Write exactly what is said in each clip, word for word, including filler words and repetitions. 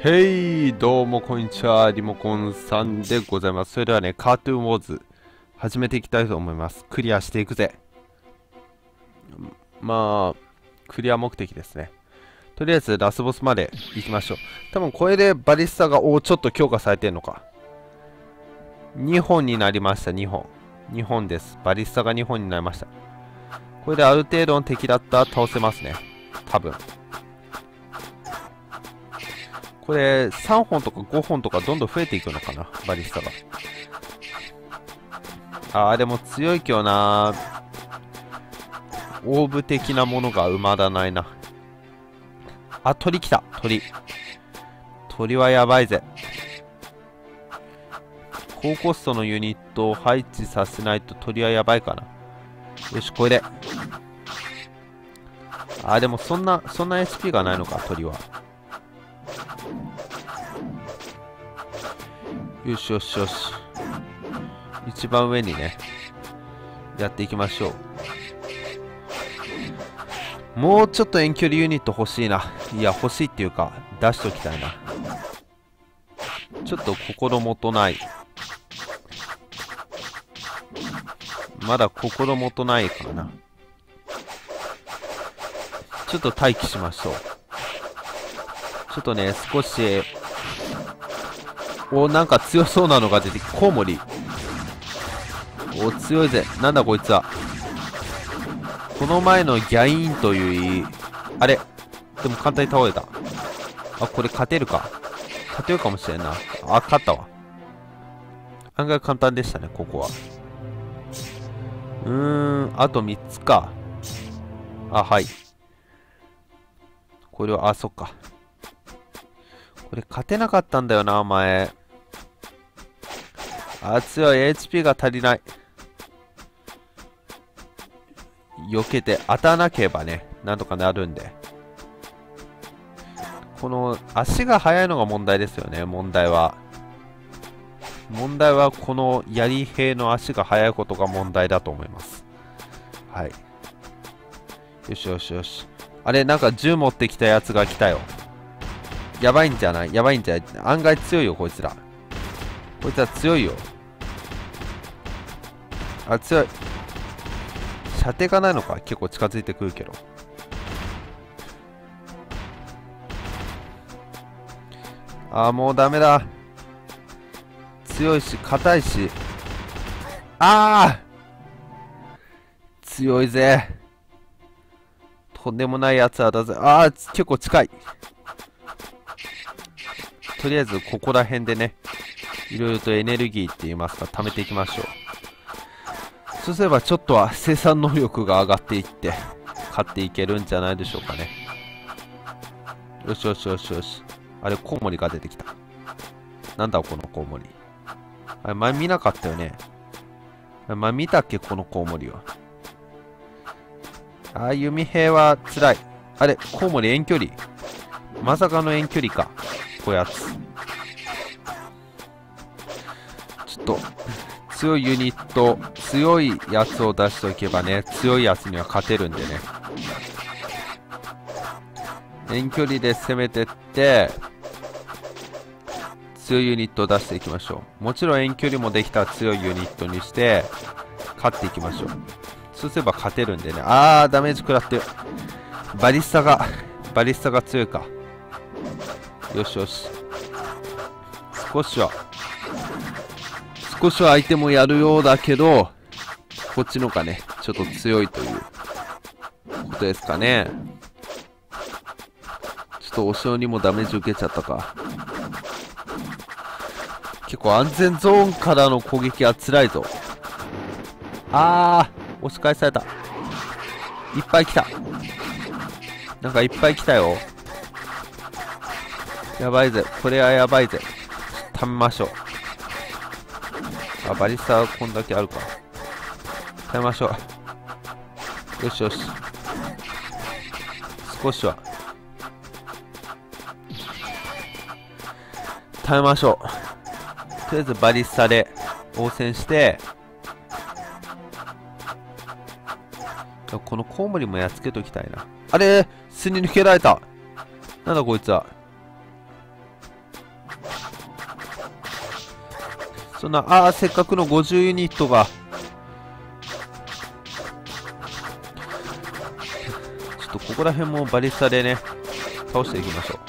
へい、どうもこんにちは、リモコンさんでございます。それではね、カートゥーンウォーズ始めていきたいと思います。クリアしていくぜ。まあ、クリア目的ですね。とりあえずラスボスまで行きましょう。多分これでバリスタが、おー、ちょっと強化されてるのか。にほんになりました、にほん。にほんです。バリスタがにほんになりました。これである程度の敵だったら倒せますね。多分。これさんほんとかごほんとかどんどん増えていくのかな、バリスタが。あーでも強いけどな。オーブ的なものが埋まらないな。あ、鳥来た。鳥鳥はやばいぜ。高コストのユニットを配置させないと鳥はやばいかな。よし、これで。あーでもそんなそんな エイチピー がないのか、鳥は。よしよしよし。一番上にね、やっていきましょう。もうちょっと遠距離ユニット欲しいな。いや、欲しいっていうか、出しときたいな。ちょっと心もとない。まだ心もとないかな。ちょっと待機しましょう。ちょっとね、少し、お、なんか強そうなのが出てきて、コウモリ。お、強いぜ。なんだこいつは。この前のギャインという、あれでも簡単に倒れた。あ、これ勝てるか。勝てるかもしれんな。あ、勝ったわ。案外簡単でしたね、ここは。うーん、あとみっつか。あ、はい。これは、あ、そっか。これ勝てなかったんだよな、前。あ、強い。エイチピー が足りない。避けて当たらなければね、なんとかなるんで。この足が速いのが問題ですよね、問題は。問題はこの槍兵の足が速いことが問題だと思います。はい。よしよしよし。あれ、なんか銃持ってきたやつが来たよ。やばいんじゃないやばいんじゃない案外強いよ、こいつら。こいつら強いよ。あ、強い。射程がないのか。結構近づいてくるけど。あーもうダメだ。強いし硬いし。ああ強いぜ。とんでもないやつらだぜ。ああ結構近い。とりあえずここら辺でね、いろいろとエネルギーって言いますか、貯めていきましょう。そうすればちょっとは生産能力が上がっていって勝っていけるんじゃないでしょうかね。よしよしよしよし。あれ、コウモリが出てきた。なんだこのコウモリ。あれ、前見なかったよね。前見たっけこのコウモリは。ああ、弓兵は辛い。あれ、コウモリ遠距離。まさかの遠距離か。こやつ。ちょっと、強いユニット、強いやつを出しておけばね、強いやつには勝てるんでね。遠距離で攻めてって、強いユニットを出していきましょう。もちろん遠距離もできたら強いユニットにして、勝っていきましょう。そうすれば勝てるんでね。あー、ダメージ食らってる。バリスタが、バリスタが強いか。よしよし。少しは、少しは相手もやるようだけど、こっちのがね、ちょっと強いということですかね。ちょっとお城にもダメージ受けちゃったか。結構安全ゾーンからの攻撃は辛いぞ。あー、押し返された。いっぱい来た。なんかいっぱい来たよ。やばいぜ。これはやばいぜ。貯めましょう。あ、バリスタはこんだけあるか。貯めましょう。よしよし。少しは。貯めましょう。とりあえずバリスタで応戦して、このコウモリもやっつけときたいな。あれ、巣に抜けられた。なんだこいつは。 そんな、ああ、せっかくのごじゅうユニットが。ちょっとここら辺もバリスタでね、倒していきましょ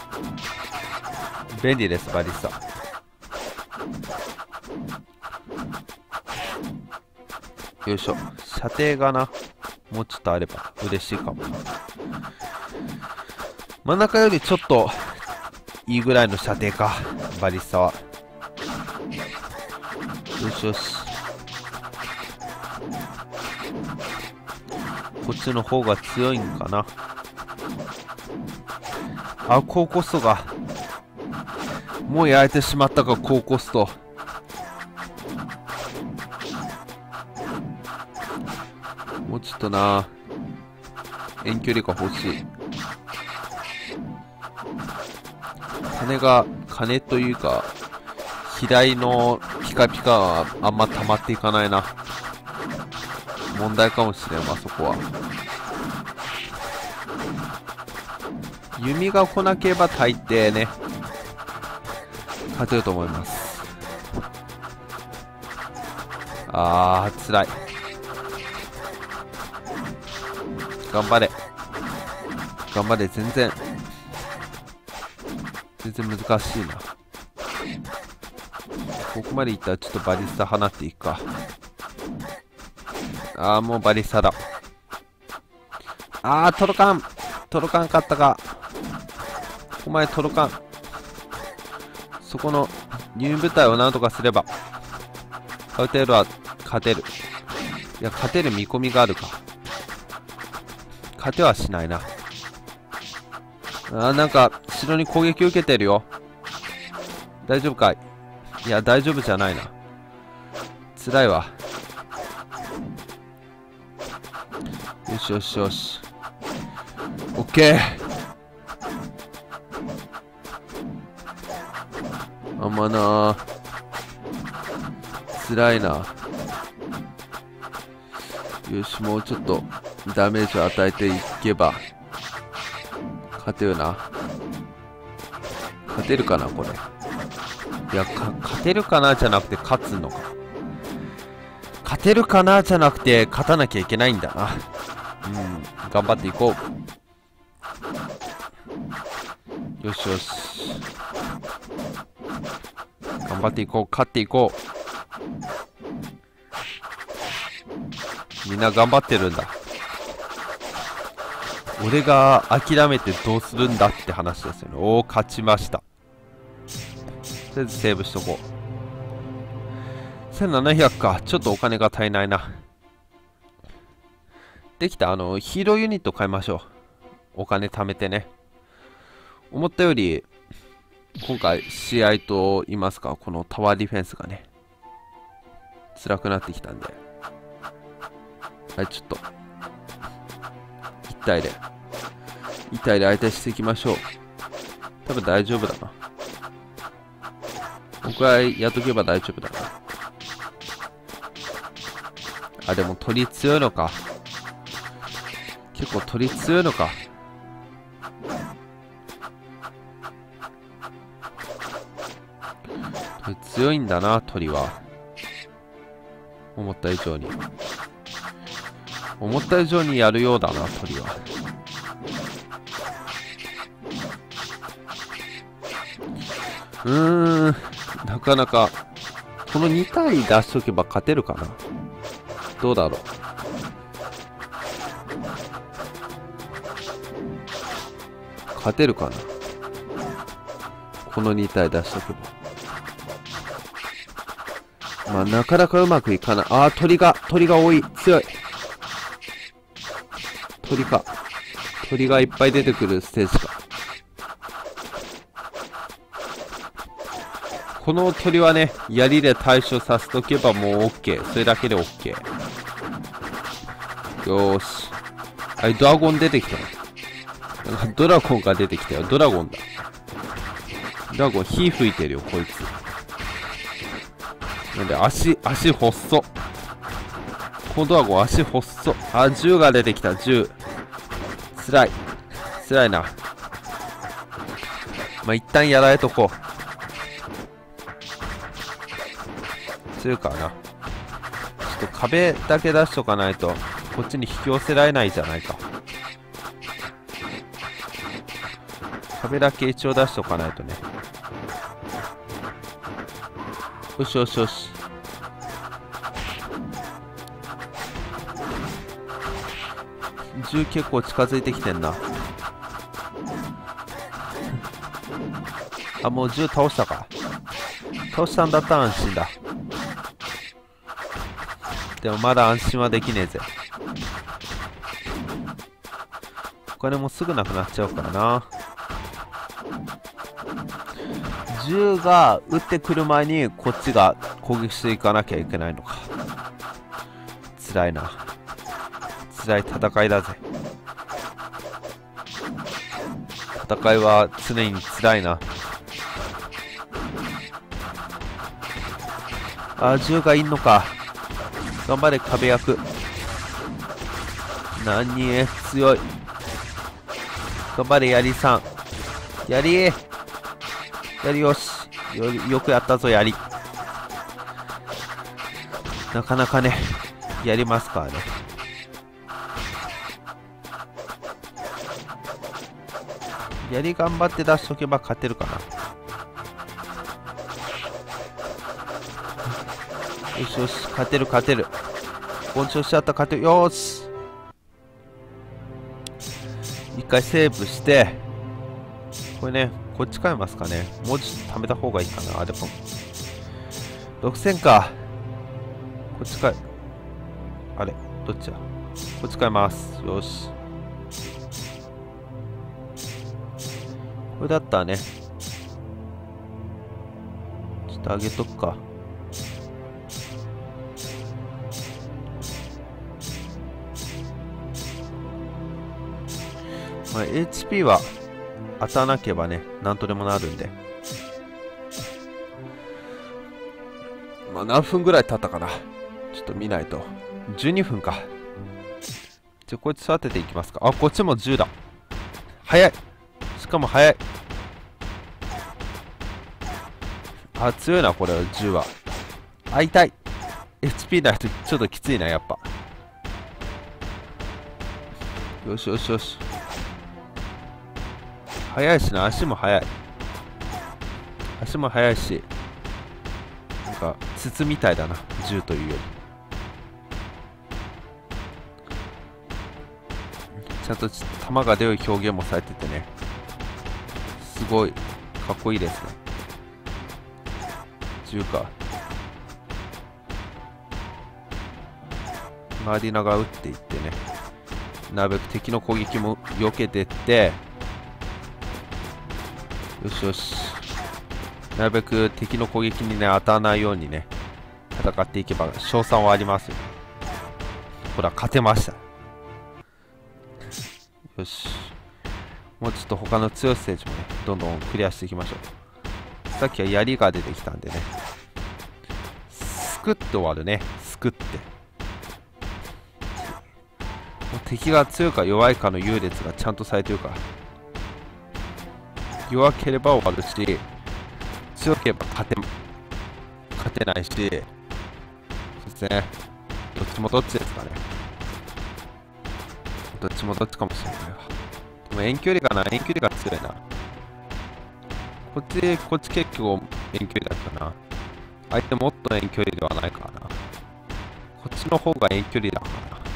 う。便利です、バリスタ。よいしょ。射程がな、もうちょっとあれば嬉しいかも。真ん中よりちょっといいぐらいの射程か、バリスタは。よしよし。こっちの方が強いんかな。あ、高コストが。もう焼いてしまったか、高コスト。もうちょっとな、遠距離が欲しい。金が、金というか、左のピカピカはあんま溜まっていかないな。問題かもしれんわ、そこは。弓が来なければ大抵ね、勝てると思います。あー、辛い。頑張れ。頑張れ、全然。全然難しいな。ここまでいったらちょっとバリスタ放っていくか。ああ、もうバリスタだ。ああ、届かん。届かんかったか。ここまで届かん。そこの入部隊をなんとかすれば、ある程度は勝てる。いや、勝てる見込みがあるか。勝てはしないな。あー、なんか、城に攻撃受けてるよ。大丈夫かい？いや、大丈夫じゃないな。辛いわ。よしよしよし。オッケー。あんまなー。辛いな。よし、もうちょっとダメージを与えていけば勝てるな。勝てるかなこれ。いや、か勝てるかなじゃなくて勝つのか。勝てるかなじゃなくて勝たなきゃいけないんだな。うん、頑張っていこう。よしよし、頑張っていこう。勝っていこう。みんな頑張ってるんだ。俺が諦めてどうするんだって話ですよね。おお、勝ちました。とりあえずセーブしとこう。せんななひゃくか。ちょっとお金が足りないな。できた。あのヒーローユニット買いましょう。お金貯めてね。思ったより今回試合と言いますか、このタワーディフェンスがね辛くなってきたんで、はい、ちょっといち対でいち対で相手していきましょう。多分大丈夫だな。僕はやっとけば大丈夫だな。あ、でも鳥強いのか。結構鳥強いのか。鳥強いんだな、鳥は。思った以上に。思った以上にやるようだな、鳥は。うーん、なかなか、このに体出しとけば勝てるかな。どうだろう。勝てるかな。このに体出しとけば。まあ、なかなかうまくいかない。ああ、鳥が、鳥が多い。強い。鳥か。鳥がいっぱい出てくるステージか。この鳥はね、槍で対処させとけばもう OK。それだけで OK。よーし。あれ、ドラゴン出てきたの。なんかドラゴンが出てきたよ。ドラゴンだ。ドラゴン火吹いてるよ、こいつ。なんで、足、足細っ。このドラゴン足細っ。あ、銃が出てきた、銃。つらい。つらいな。まあ、一旦やられとこう。 強いからな。ちょっと壁だけ出しとかないとこっちに引き寄せられないじゃないか。壁だけ一応出しとかないとね。よしよしよし。銃結構近づいてきてんな。あ、もう銃倒したか。倒したんだったら安心だ。でもまだ安心はできねえぜ。お金もすぐなくなっちゃうからな。銃が撃ってくる前にこっちが攻撃していかなきゃいけないのか。辛いな。辛い戦いだぜ。戦いは常に辛いな。あ、銃がいんのか。頑張れ壁役。何強い。頑張れやりさん。やりやりよし。よよくやったぞやり。なかなかねやりますからね。やり頑張って出しとけば勝てるかな。よしよし、勝てる勝てる。本調子だったら勝てる。よーし。一回セーブして、これね、こっち変えますかね。もうちょっと貯めた方がいいかな。あ、でも、ろくせんか。こっち変え、あれ、どっちだ。こっち変えます。よし。これだったらね、ちょっと上げとくか。まあ、エイチピー は当たらなければね、なんとでもなるんで。まあ、何分ぐらい経ったかな。ちょっと見ないと。じゅうにふんか。じゃあ、こいつ育てていきますか。あ、こっちもじゅうだ。早い。しかも早い。あ、強いな、これ、じゅうは。あ、痛い。エイチピー ないとちょっときついな、やっぱ。よしよしよし。速いしな、足も速い。足も速いし、なんか筒みたいだな、銃というより。ちゃんと弾が出る表現もされててね、すごいかっこいいですね。銃か。回りながら撃っていってね、なるべく敵の攻撃も避けてって、よしよし。なるべく敵の攻撃にね、当たらないようにね、戦っていけば、勝算はありますよ。ほら、勝てました。よし。もうちょっと他の強いステージもね、どんどんクリアしていきましょう。さっきは槍が出てきたんでね。すくって終わるね。すくって。敵が強いか弱いかの優劣がちゃんとされてるから。弱ければ終わるし、強ければ勝て、勝てないし、そうですね。どっちもどっちですかね。どっちもどっちかもしれないわ。でも遠距離かな、遠距離が強いな。こっち、こっち結構遠距離だったな。相手もっと遠距離ではないからな。こっちの方が遠距離だ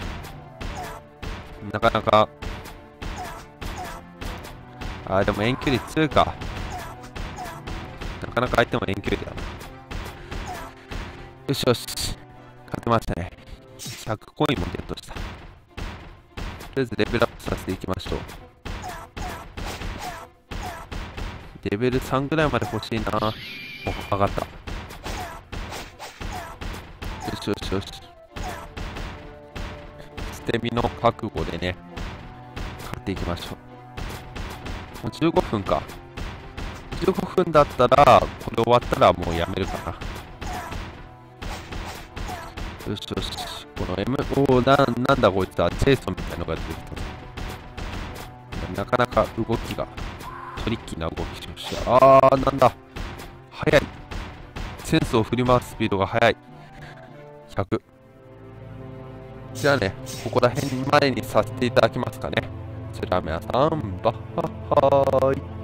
からな。なかなか、あーでも遠距離強いか。なかなか相手も遠距離だな。よしよし。勝てましたね。ひゃくコインもゲットした。とりあえずレベルアップさせていきましょう。レベルさんぐらいまで欲しいな。お、上がった。よしよしよし。捨て身の覚悟でね、勝っていきましょう。もうじゅうごふんか。じゅうごふんだったら、これ終わったらもうやめるかな。よしよし。この M、おー、な、なんだこいつは、ジェイソンみたいなのが出てきた。なかなか動きが、トリッキーな動きしました。あー、なんだ。速い。センスを振り回すスピードが速い。 ひゃく。じゃあね、ここら辺までにさせていただきますかね。それでは皆さん、バッハッハーイ。